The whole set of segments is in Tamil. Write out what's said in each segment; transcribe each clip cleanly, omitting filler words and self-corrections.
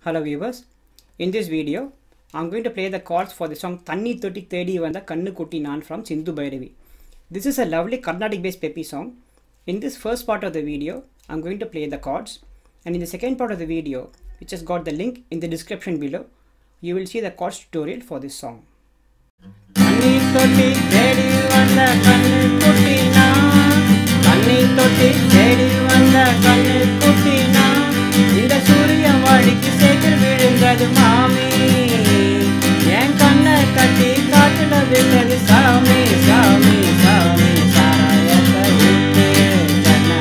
Hello viewers, in this video I am going to play the chords for the song Thanni Thedi Vanda Kannu Kutti Naan from Sindhu Bhairavi. This is a lovely Carnatic based peppy song. In this first part of the video I am going to play the chords, and in the second part of the video, which has got the link in the description below, you will see the chords tutorial for this song. Thanni Thodi Thedi Vanda Kannu Kutti Naan, Thanni Thodi Thedi Vanda Kannu Kutti Naan. இந்த சூரியன் வழிக்கு சேகர் விழுந்தது மாமி, என் கண்ணை கட்டி காட்டுல விழுந்தது சாமி சாமி சாமி. சாராயத்தை விட்டு கண்ண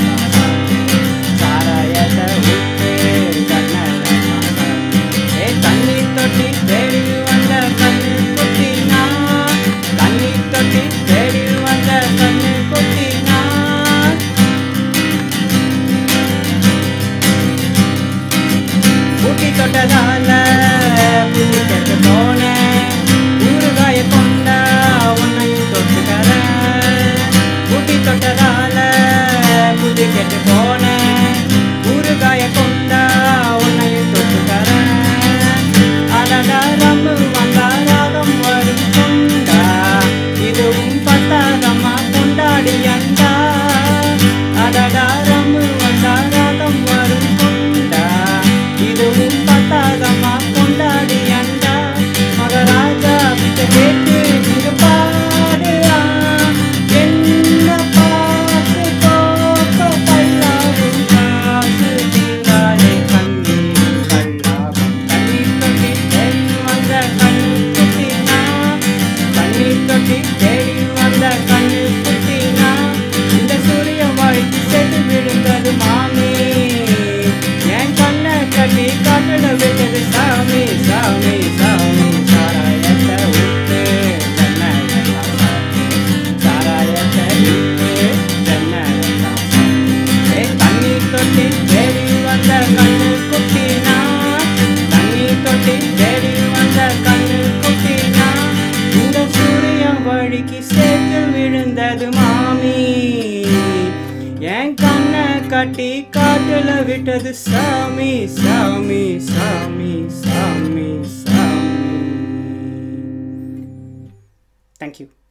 சாராயத்தை விட்டு கண்ண ஏ தண்ணி தொட்டி தேடி வந்த கண்ணு குட்டினா, தண்ணி தொட்டி தேடி வந்த கண்ணு குட்டினா. ஊட்டி தொட்டதால புள்ளி கெட்டு போனேன், ஊறுகாய கொண்டா உன்னையும் தொட்டுக்கிறேன். ஊட்டி தொட்டதால புள்ளி கெட்டு போனேன், ஊறுகாய கொண்டா உன்னையும் தொட்டுக்கிறேன். அடடா ரம்பு வந்தா ராகம் வரும் கொண்டா, இதுவும் பட்டாதம்மா கொண்டாடி அண்டா. அடடா ரம்பு வந்தா ராகம் வரும் கொண்டா, இதுவும் பட்டாதம்மா கொண்டாடி அண்டா. மகராஜா கிட்ட கேட்டு இங்கு பாடுறா, என்ன பாட்டு கோப்ப பல்லாவும் காசு தீங்காலே கண்ணீர் கல்லாகும். தண்ணீர் தொட்டி தேடி வந்த கண்ணு குட்டினா, தண்ணீர் தொட்டி தேடி வந்த கண்ணு குட்டினா. இந்த சூரியன் வழிக்கு சென்று விழுந்தது மாமி, என் கண்ணை கட்டி காட்டுல விட்டது சாமி சாமி சாமி. சாராயத்தை விட்டு கண்ணை சாராயத்தை விட்டு கண்ணை ஏ தண்ணி தொட்டி தேடி வந்த கண்ணு குட்டினா, தண்ணி தொட்டி தேடி வந்த கண்ணு குட்டினா. இந்த சூரியன் வழிக்கு சேர்த்து விழுந்தது மாமி, என் கண்ணை கட்டி காட்டுல விட்டது சாமி சாமி சாமி சாமி சாமி. Thank you.